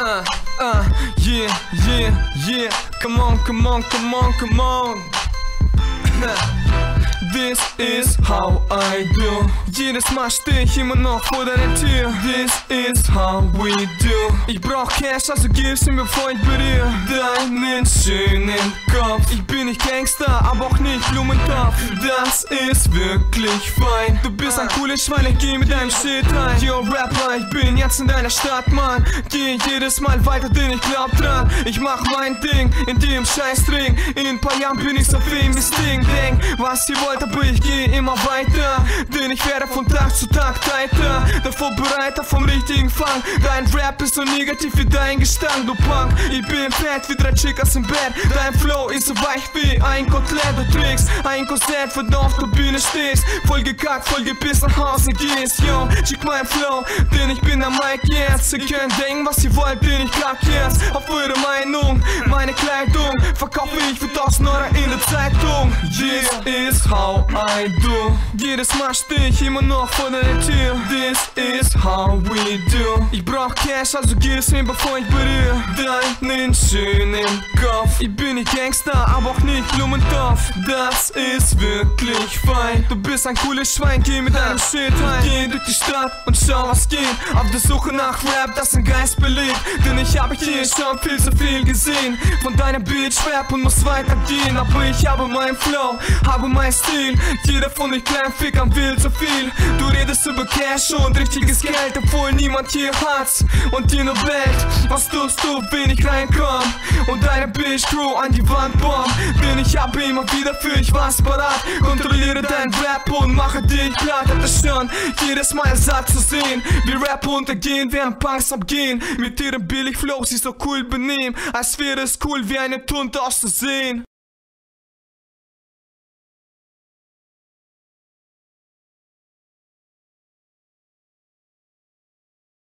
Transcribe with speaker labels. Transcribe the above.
Speaker 1: Yeah, come on. This is how I do. Jedes Mal steh ich immer noch vor deiner Tür. This is how we do. Ich brauch Cash, also gib's mir, bevor ich berühre deinen schönen Kopf. Ich bin nicht Gangster, aber auch nicht Blumentopf. Das ist wirklich fein. Du bist ein cooles Schwein, ich geh mit deinem Shit rein. Yo Rapper, ich bin jetzt in deiner Stadt, Mann. Geh jedes Mal weiter, denn ich glaub dran. Ich mach mein Ding in dem Scheißring. In ein paar Jahren bin ich so famous Ding. Denk, was ihr wollt, aber ich geh immer weiter. Denn ich werde von Tag zu Tag tighter. Der Vorbereiter vom richtigen Fang. Dein Rap ist so negativ wie dein Gestank, du Punk. Ich bin fett wie 3 Chickas im Bett. Dein Flow ist so weich wie ein Kotelett. Du trägst ein Korsett, wenn du auf der Bühne stehst. Voll gekackt, voll gebiss nach Hause gehst. Yo, check mein Flow, denn ich bin der Mike jetzt. Ihr könnt denken, was ihr wollt, denn ich klack jetzt auf eure Meinung. Meine Kleidung verkaufe ich für 1000 € in der Zeitung. This is how I do. Jedes Mal steh ich immer noch vor deiner Tür. This is how we do. Ich brauch Cash, also gib's mir, bevor ich berühre deinen schönen Kopf. Ich bin nicht Gangster, aber auch nicht Blumentopf. Das ist wirklich fein. Du bist ein cooles Schwein, geh mit deinem Shit rein. Geh durch die Stadt und schau was geht. Auf der Suche nach Rap, das den Geist belebt. Denn ich habe hier schon viel zu viel gesehen. Von deiner Bitch Rap und muss weitergehen. Aber ich habe mein Flow, habe mein Stil. Jeder von euch kleinen Fickern will zu viel. Du redest über Cash und richtiges Geld, obwohl niemand hier hat's und dir nur bellt. Was tust du, wenn ich reinkomm und deine Bitch Crew an die Wand bomb? Denn ich habe immer wieder für ich was parat. Kontrolliere dein Rap und mache dich platt. Hab das schon jedes Mal satt zu sehen, wie Rap untergehen, während Punks abgehen. Mit ihrem Billig-Flow sich so cool benehmen, als wäre es cool wie eine Tunte auszusehen.